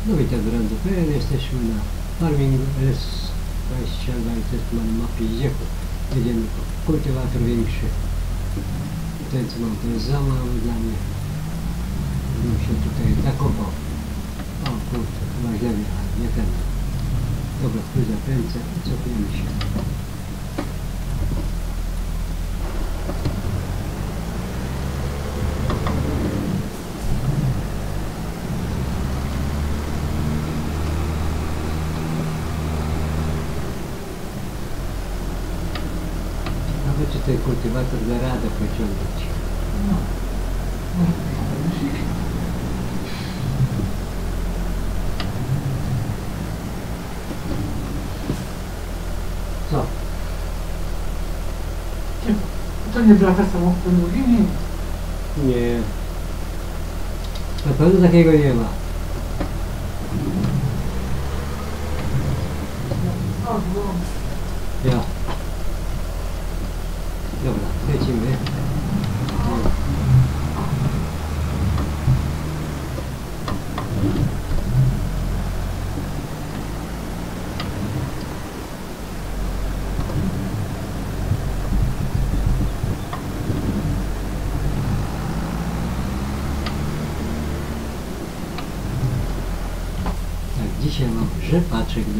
No witam drodzy, jesteśmy na farmingu S22, to jest mam mapie Zieku. Jedziemy po kultywator większy. Ten co mam to jest za mały dla mnie. Bym się tutaj zakopał. O kurczę, chyba źle wjechałem, nie ten. Dobra, tu zakręcę i cofniemy się. Czy ten kultywator da radę pociągnąć? No. Co? To nie wraca samochodem drugimi? Nie. Na pewno takiego nie ma. Ja. Dobra, lecimy. Tak, dzisiaj mam rzepaczek do...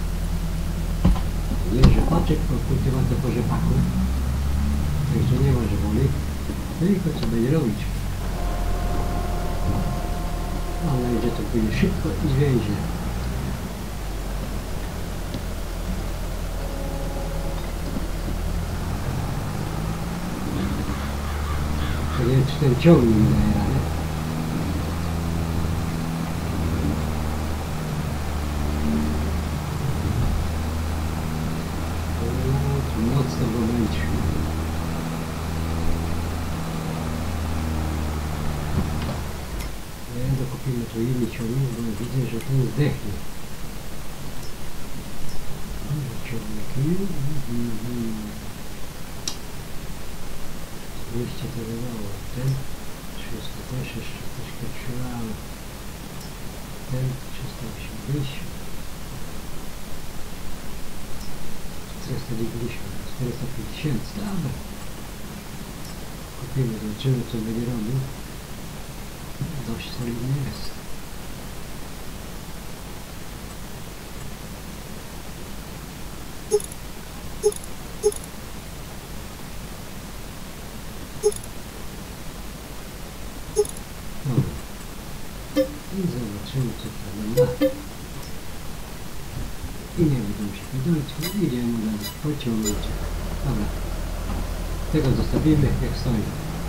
Nie rzepaczek, bo kultywator po rzepaku. Także nie ma żywoli, tylko co będzie robić. Mam nadzieję, że to pójdzie szybko i zwięźle. To nie wiem, czy ten ciągnik mi daje radę. Mocno go męczy. Dokupimy tu inny ciągnik, bo widzę, że ten zdechnie. Ciągniki. 200 to wydało. Ten 300 też jeszcze troszkę trzymały. Ten 380. 490, 450, dobra. Kupimy, zobaczymy co będzie robił. Dość solidny jest. Dobra. I zobaczymy co tam da. I nie będę się wydolić, idziemy dalej, pociągnąć. Dobra. Tego zostawimy jak stoi.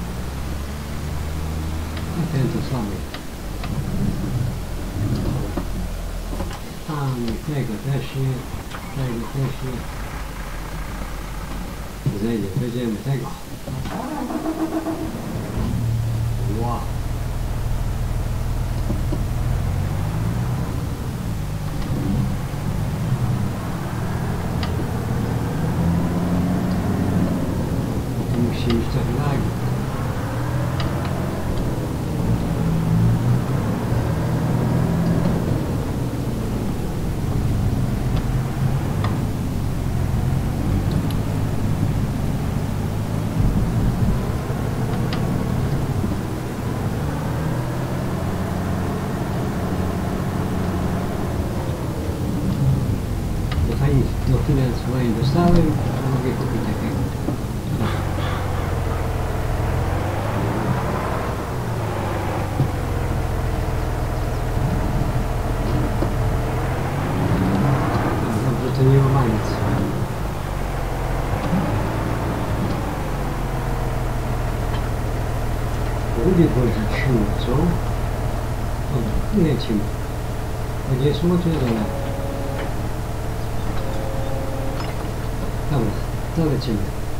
A ten to słaby. A no tego też nie. Tego też nie. Zejdzie, weźmiemy tego. Wow. Musi już trochę lagi. Do finansowania dostałem, to mogę kupić takiego. Dobrze, to nie ma nic. Lubię włożyć siłą, co? Dobra, lecimy. Gdzie jest mocy na dole? Dobra, to lecimy.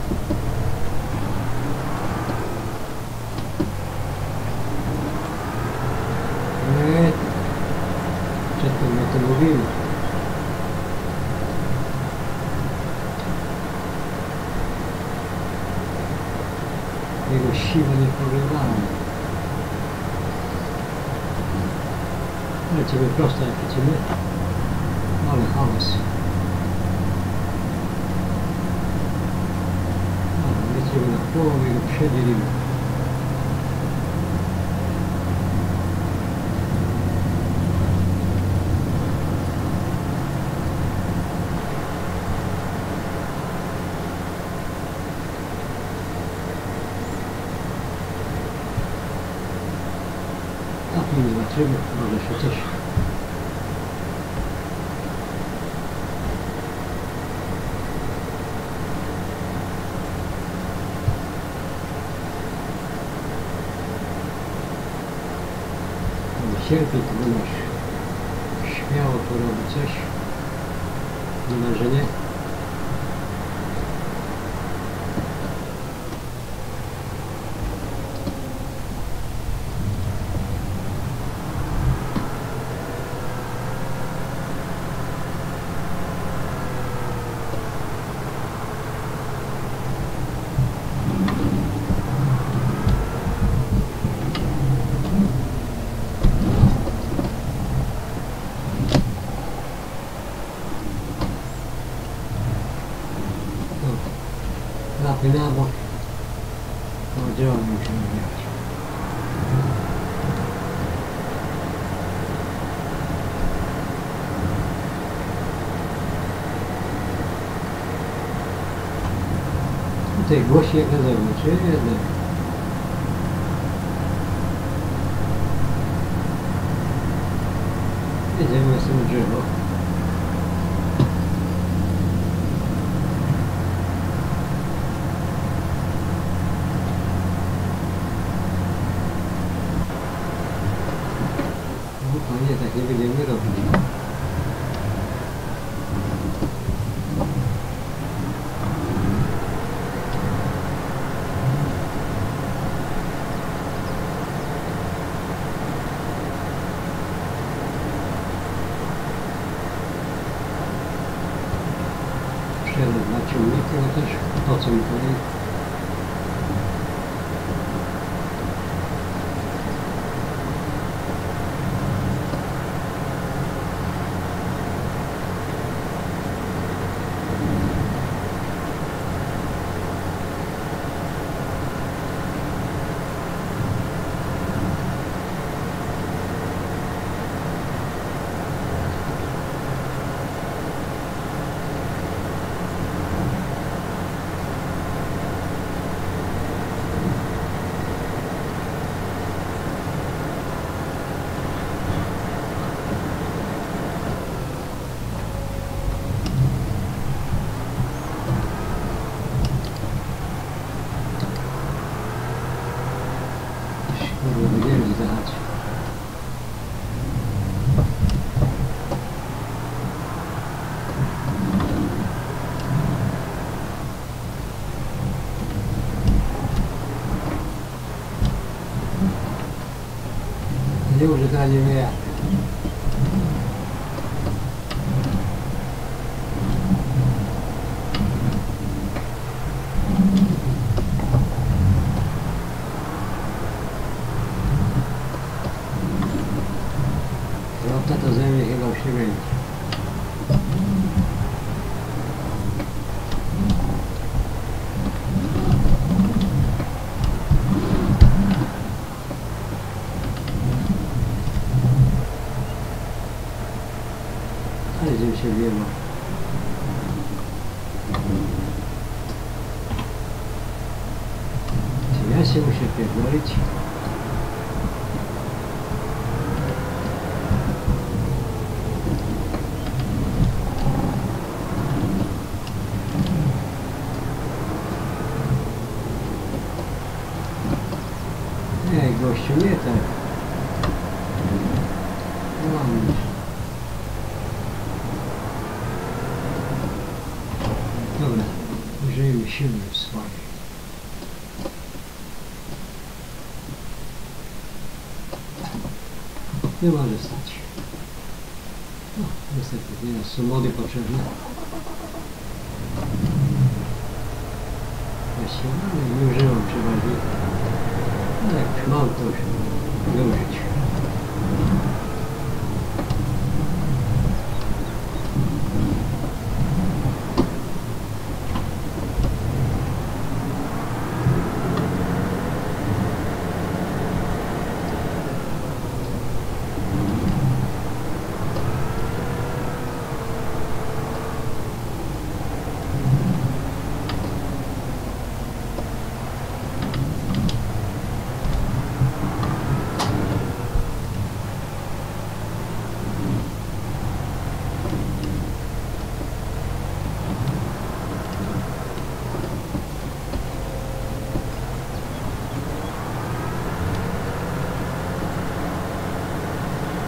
Nie, przedtem o tym mówimy. Jego siły nie poglądałem. Lecimy prosto jak lecimy. Ale hałas. Lecimy na połowę i go przedzielimy. A tu zobaczymy, może się coś. Sierpień to będziesz śmiało tu robi coś. Nie ma, że nie. Lapy na bok. No działa musimy jechać. Tutaj głośniej jak na zewnątrz, jednak. Jedziemy na samo drzewo. Nie, tak nie będziemy robić. Przerwę dla ciągnika, ale też po co mi kolej. Będziemy zjechać. Nie używanie wyjadę. To ze mnie chyba już nie będzie. Ale zim się wiewa. Czy ja się muszę pierdolić? Nie, gościu, nie tak. No mam już. Dobra, użyjemy siły swojej. Nie może stać. No, niestety, nie są mody potrzebne. Właściwie, ale nie używam przeważnie. Ale jak już mam, to już nie użyć.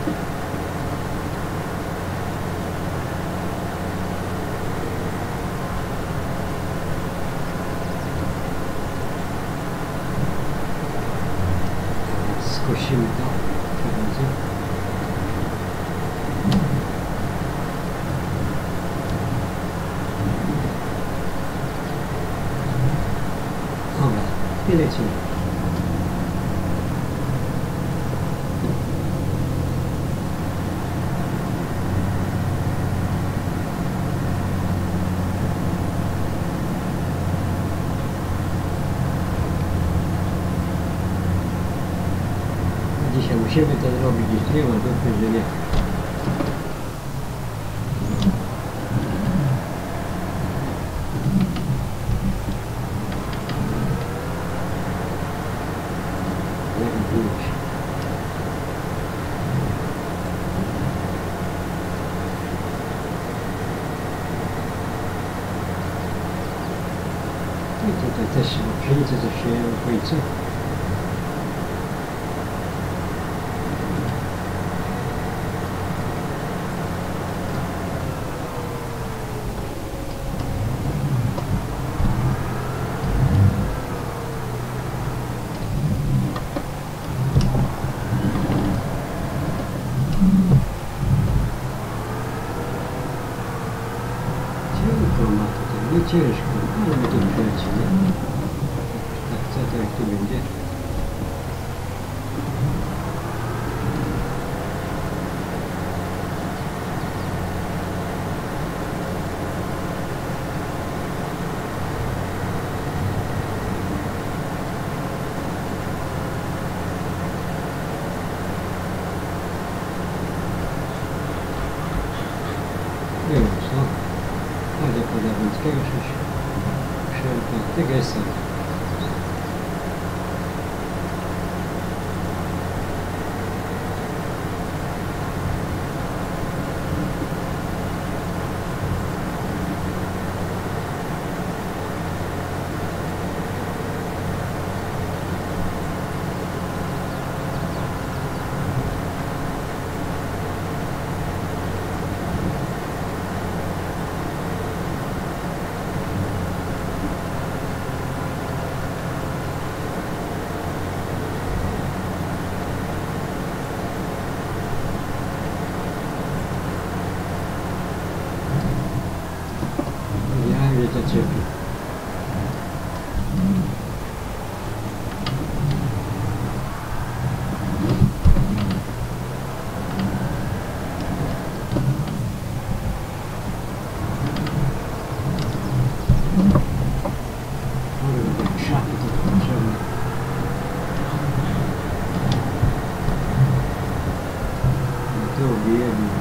Skosimy to przy razie. Dobra, i lecimy. Dzisiaj musimy to zrobić, jeśli nie ma dupy, że nie. I tutaj też pszenicę zasiejemy w końcu. Ciężko ma tutaj, nie ciężko, ale my to przelecimy. Tak co to jak tu będzie? Nie wiem co. Ale Podawnickiego tego jest sam. Ja mnie to cierpi. Szafy to potrzebne. No to bijemy.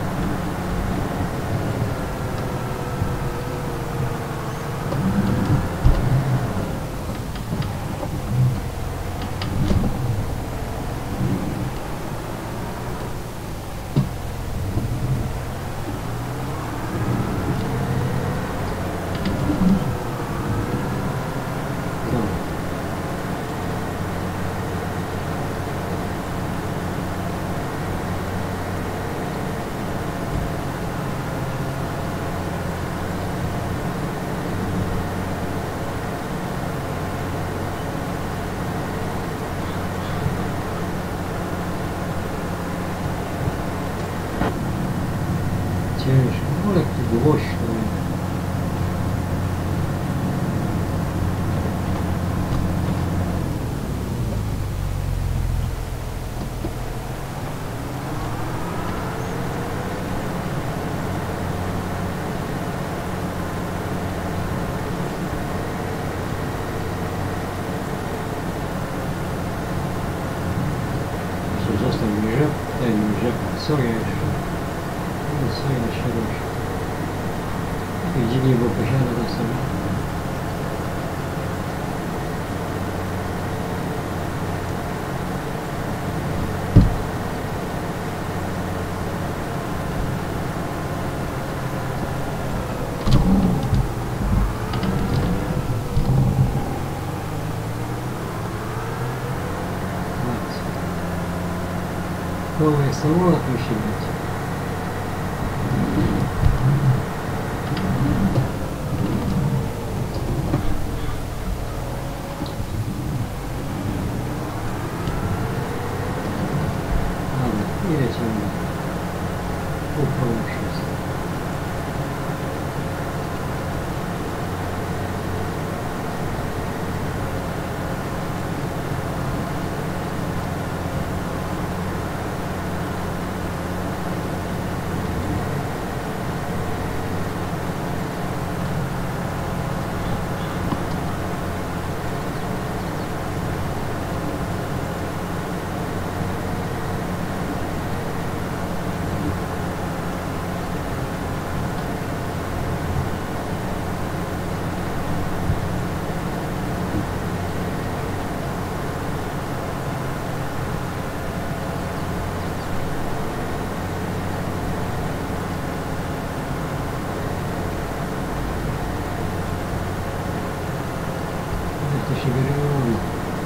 Ciężko, ale jak tu głośno. Muszę zostać rzepa, soja jeszcze. Soja się rośnie. Tak dziwnie, bo posiada na sobie. Dookoła jest samolot musi być. Dobra, ile ciągle? Półkoło 6. To się wyrywało.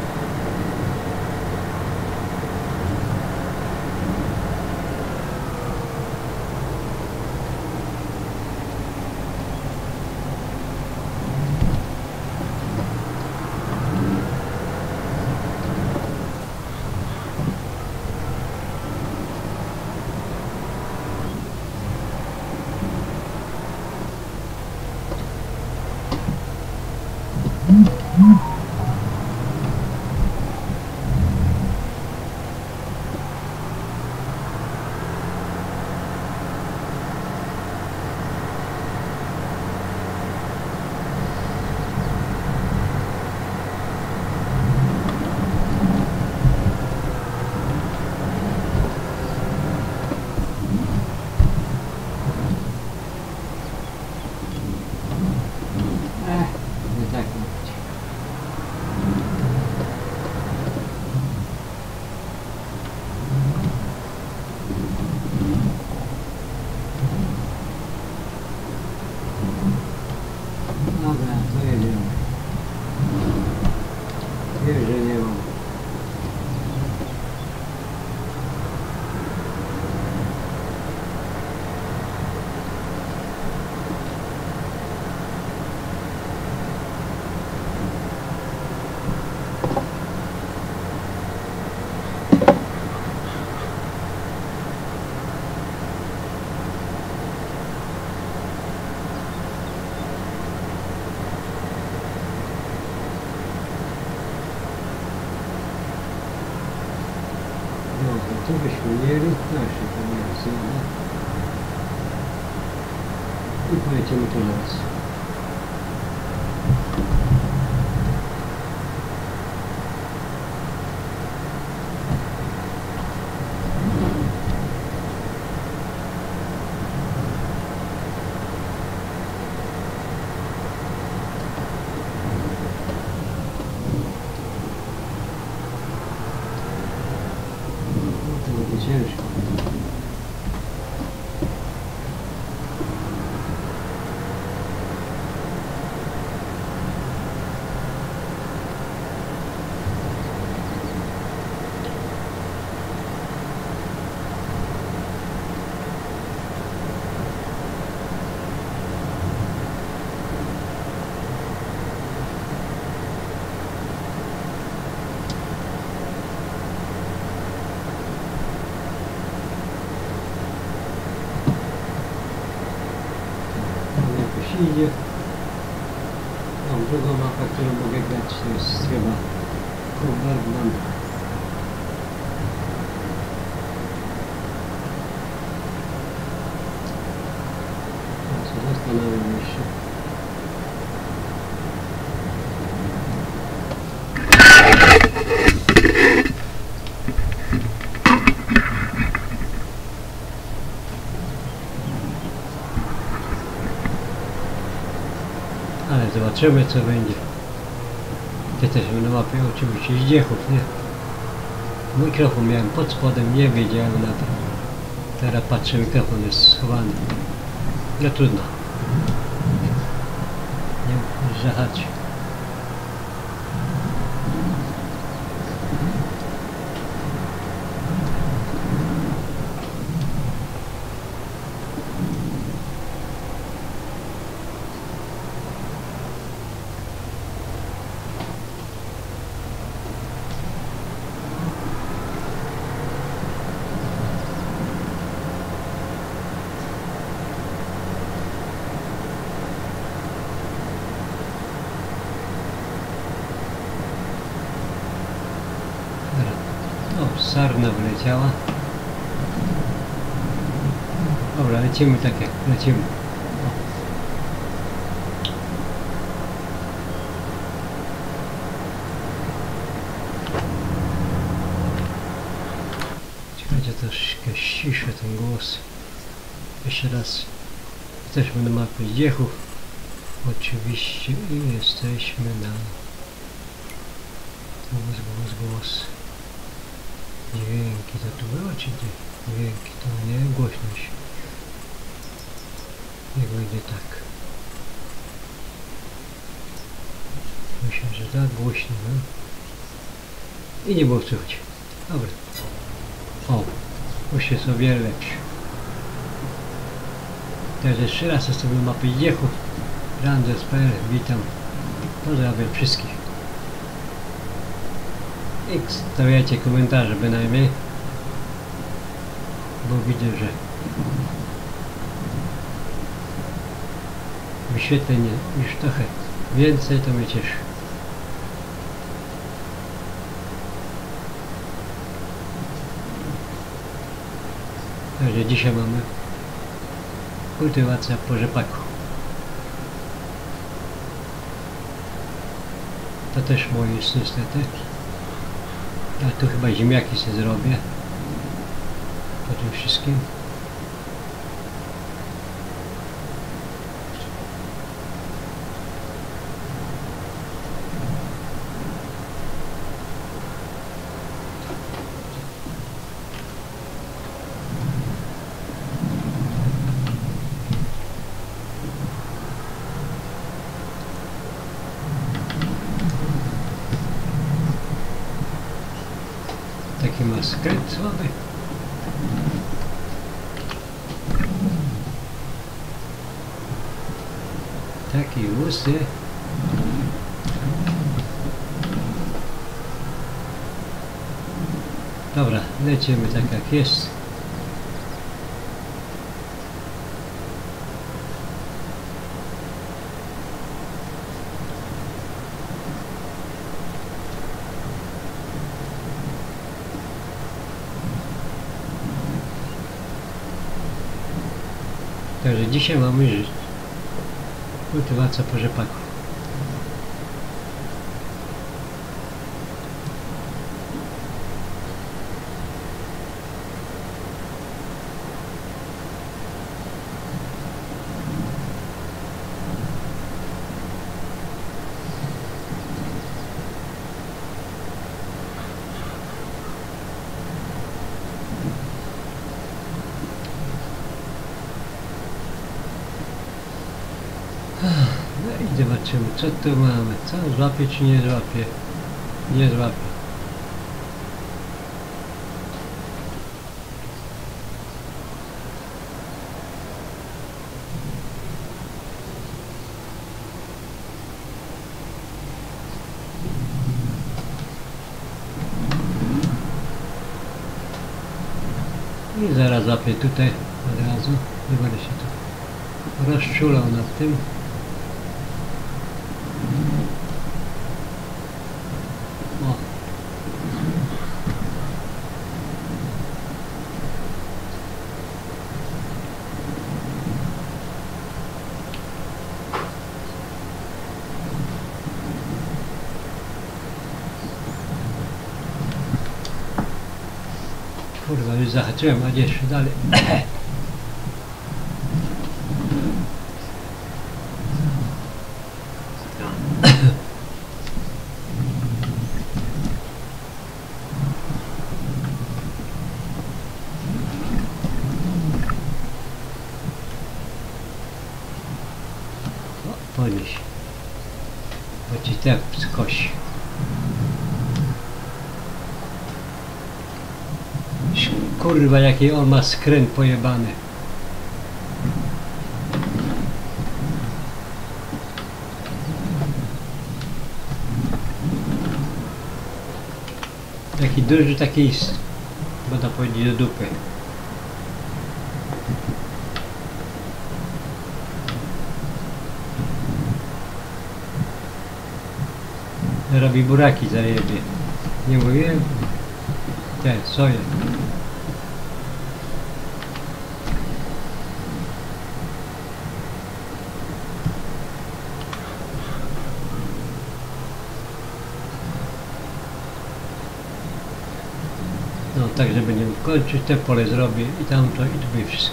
Nie tak mówić. Dobra, to jedziemy. Wiem, że nie mam. No, to byśmy mieli nasze pomiędzy. I pojedziemy tu raz. To będzie ciężko. Idzie. Mam drugą mapę, którą mogę grać, to jest chyba Bergman. Zastanawiam się. Ale zobaczymy, co będzie. Jesteśmy na mapie oczywiście Zdziechów, nie? Mikrofon miałem pod spodem, nie wiedziałem na to. Teraz patrzę, mikrofon jest schowany. No trudno. Nie żachać. sarna wyleciała. Dobra, lecimy tak jak lecimy. Czekajcie, troszkę ściszę ten głos. Jeszcze raz. Jesteśmy na mapie Zdziechów. Oczywiście i jesteśmy na głos. Dźwięki to tu było, czy nie? Dźwięki to nie, głośność. Niech będzie tak. Myślę, że tak głośno, no. I nie było słychać. Dobra. O, już jest o wiele lepszy. Teraz jeszcze raz jestem na mapie Zdziechów. Randes.pl, witam. Pozdrawiam wszystkich. I stawiajcie komentarze bynajmniej, bo widzę, że wyświetleń już trochę więcej, to mnie cieszy. Także dzisiaj mamy kultywacja po rzepaku. To też moje jest niestety. Ja tu chyba ziemniaki sobie zrobię po tym wszystkim. Taki ma skręt słaby. Taki łysy. Dobra, lecimy tak jak jest. Także dzisiaj mamy kultywacja po rzepaku. No i zobaczymy, co tu mamy. Co złapie, czy nie złapie? Nie złapie. I zaraz złapię tutaj od razu. Nie będę się tu rozczulał nad tym. O. Kurwa, już zahaczyłem, a jeszcze dalej. Podnieś, bo ci tak skosi. Kurwa, jaki on ma skręt pojebany. Taki duży, taki, można powiedzieć, do dupy. Robi buraki, zajebie. Nie mówiłem? Te, soję. No tak, że będziemy kończyć, te pole zrobię i tamto i tu będzie wszystko.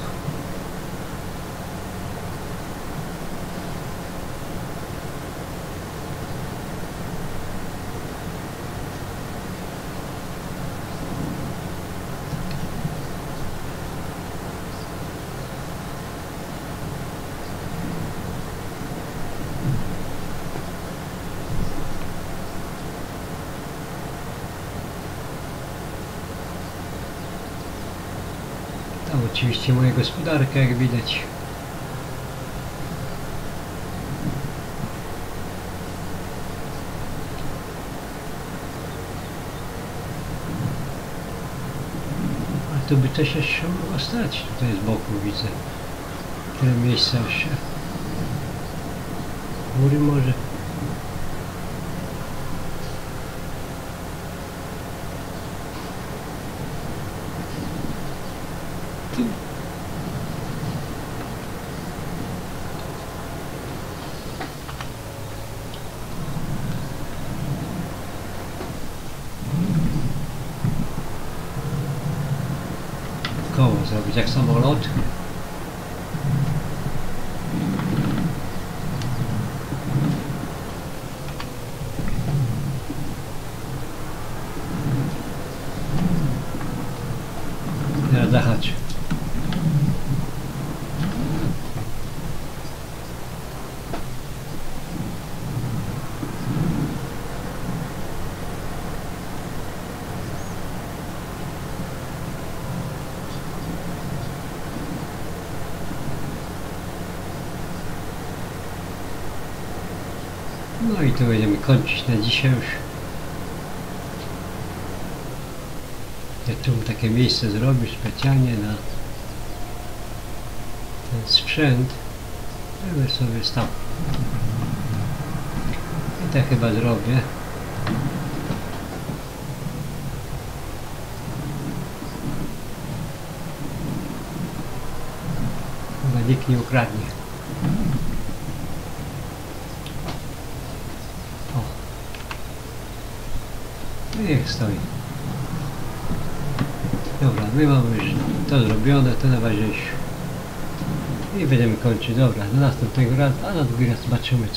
Tam oczywiście moja gospodarka, jak widać. A tu by coś jeszcze mogło stać. Tutaj z boku widzę. Tyle miejsca jeszcze. Góry może. Koło zrobić jak samolot. Teraz zahacz. No i to będziemy kończyć na dzisiaj już. Ja tu takie miejsce zrobić specjalnie na ten sprzęt, żeby sobie stał. I tak chyba zrobię. Chyba nikt nie ukradnie. Niech stoi. Dobra, my mamy już to zrobione, to najważniejsze. I będziemy kończyć. Dobra, do następnego razu, a na drugi raz zobaczymy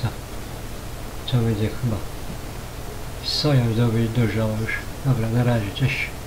co będzie chyba. Soja już dojrzała już. Dobra, na razie, cześć.